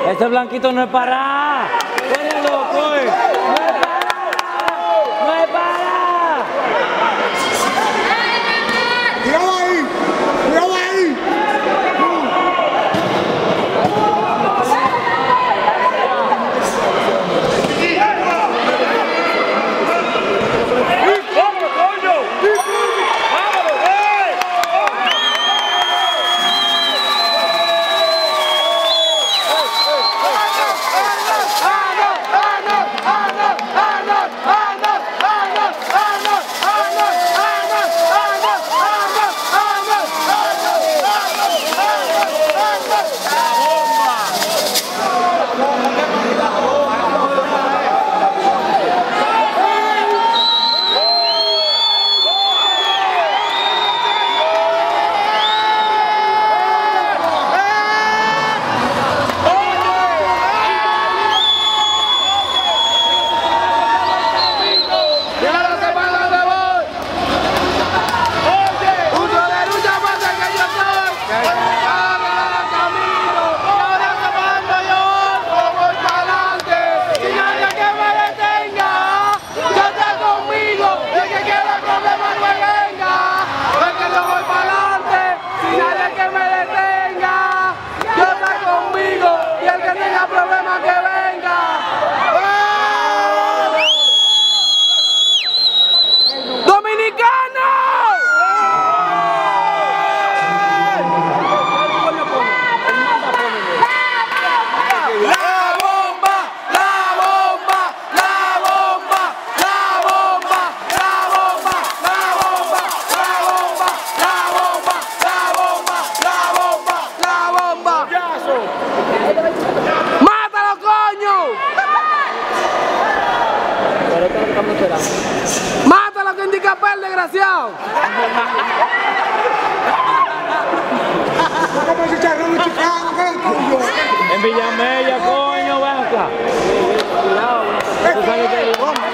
Ese blanquito no es para. Tú eres loco, eh. No es para. No es para. Cuidado ahí. Cuidado ahí. ¡Mátalo que indica pel, desgraciado! En Villamella, coño, ven acá. Cuidado, tú sabes que hay bomba.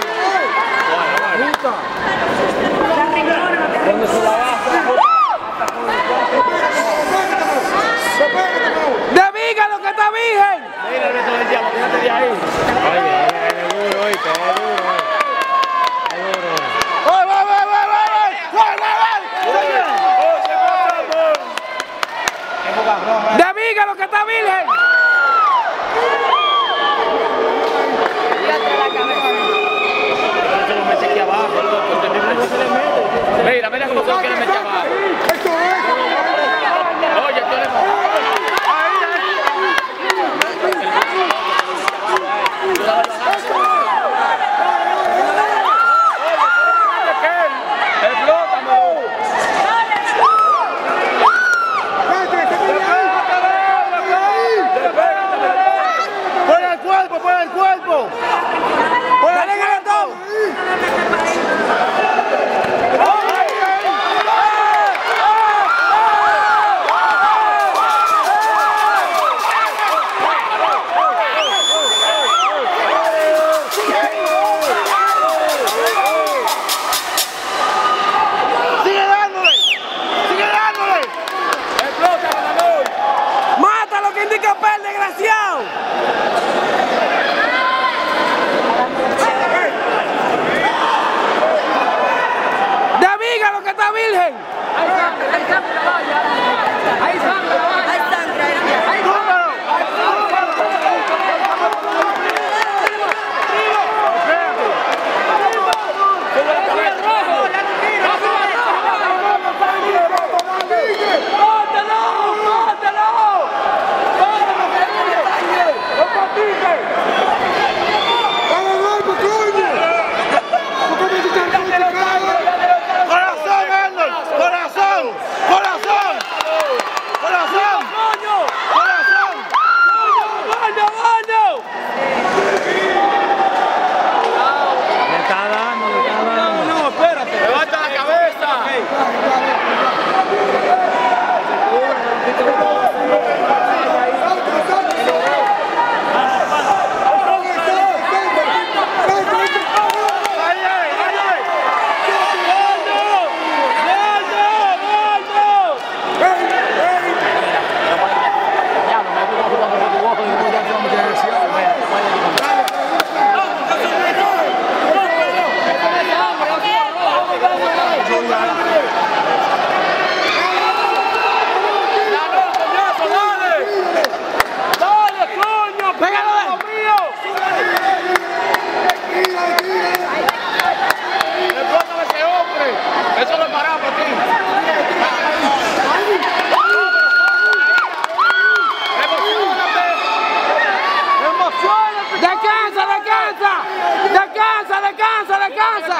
¿Dónde se la baja? ¡De Vígalo que está virgen! Mira, Beto del Diablo, quédate de ahí. Oye, es duro, oíste, es duro. ¡De Vígalo que está virgen! Se lo mete aquí abajo, loco.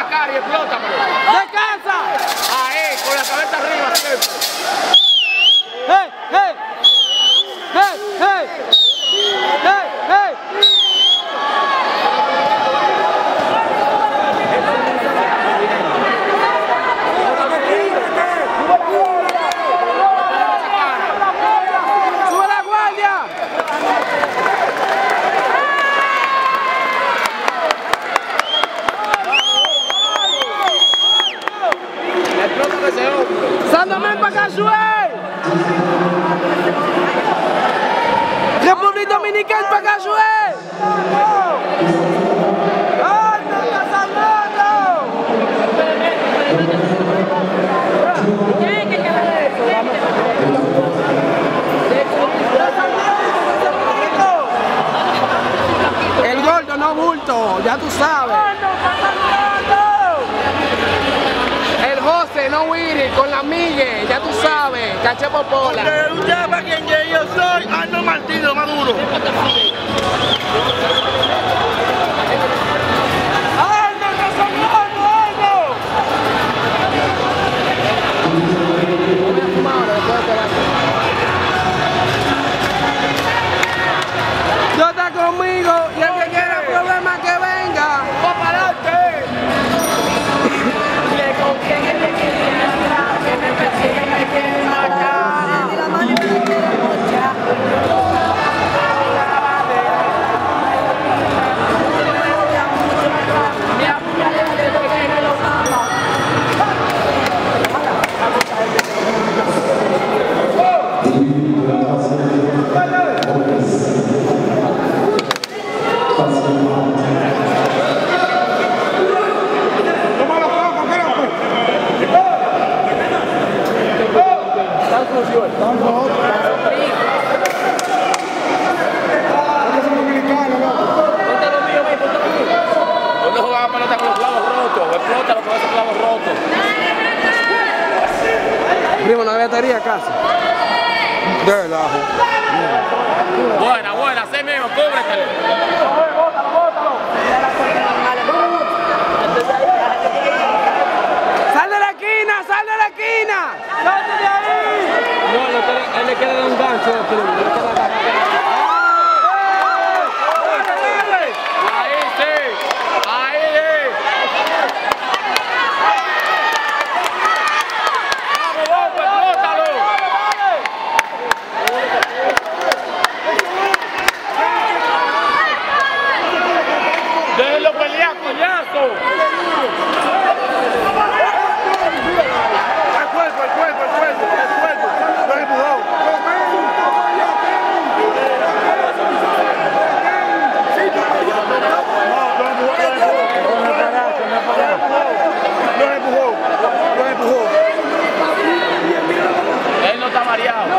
cara y explótamelo. ¡Descansa! Ahí, con la cabeza arriba siempre. ¡Hey, hey! ¡Hey, hey! ¡Hey, hey! ¡Sube la guardia! Explótame ese hombre. ¡Sandamen para acá, Shuey! ¡República Dominicana para acá, Shuey! ¡Ay, no está sangrando! El gordo no bulto, ya tú sabes. El José no Willy con la Migue, ya tú sabes, caché popola. Usted sabe quién yo soy, Arnold Martínez Maduro. Dios está conmigo y el que quiera problemas que venga. ¡Va para adelante! ¿Dónde jugaba pelota con los clavos rotos? Explótalo con esos clavos rotos. Primo, no hay batería casi. De relajo. Buena, buena, así mismo, cúbretele. ¡Sal de la esquina! ¡Sal de la esquina! ¡Salte de ahí! No, él le queda un gancho. Ahí sí, ahí. Vamos, vamos, explótalo. Déjenlo pelear, coñazo. El cuerpo. No empujó. Lo empujó. Él no está mareado.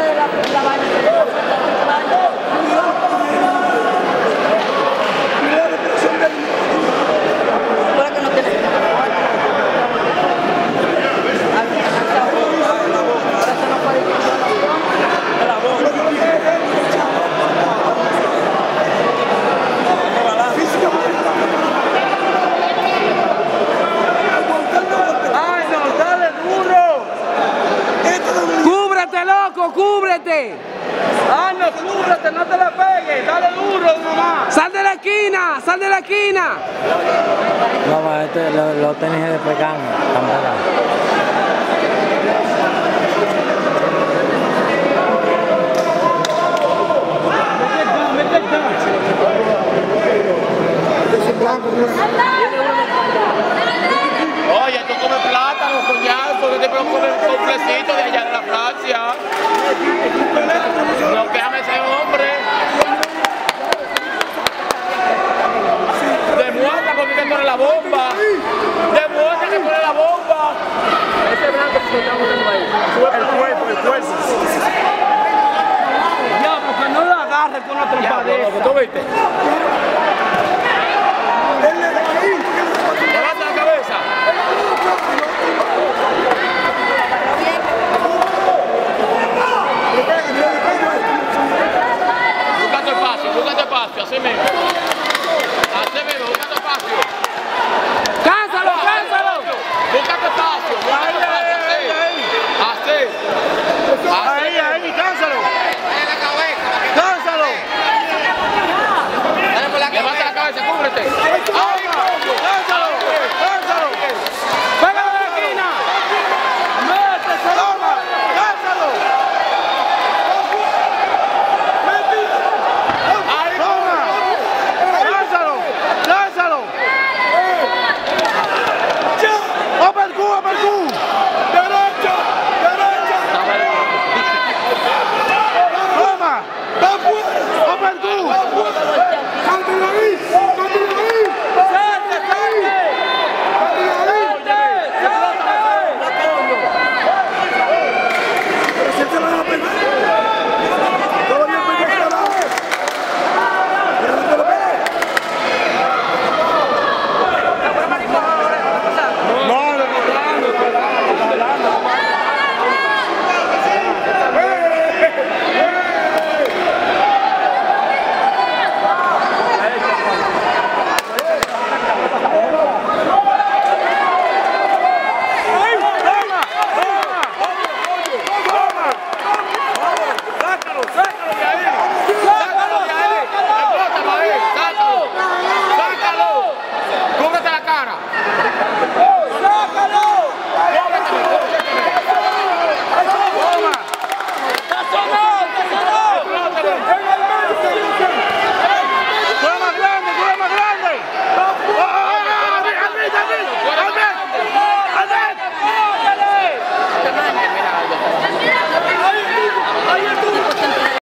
¡Ay, no! ¡Dale duro! ¡Cúbrete, loco! ¡Cúbrete! ¡Arnold, cúbrete! ¡No te la pegues! ¡Dale duro, mamá! ¡Sal de la esquina! ¡Sal de la esquina! No, los tenis de pecan. Están pegados. Oye, tú comes plátano, coñazo, que te puedo comer un complecito de allá de la Francia. No quéjame ese hombre. Demuestra porque que tú eres la bomba. Demuestra que tú eres la bomba. Ese blanco que está poniendo ahí. El cuerpo. Ya, porque no lo agarre con la trompadera. ¿Tú viste? Levanta la cabeza. Busca tu espacio, así mismo. Así mismo, busca tu espacio. ¡Cánsalo, cánsalo! lánzalo. Lánzalo. Levanta la cabeza, cúbrete. Lánzalo. Lánzalo. ¡Pégalo de la esquina! ¡Méteselo! Toma. Lánzalo. Toma. Lánzalo. Lánzalo. Uppercut, uppercut. Derecha. Derecha. Toma. Va fuera. Uppercut. Cátelo ahí. Cátelo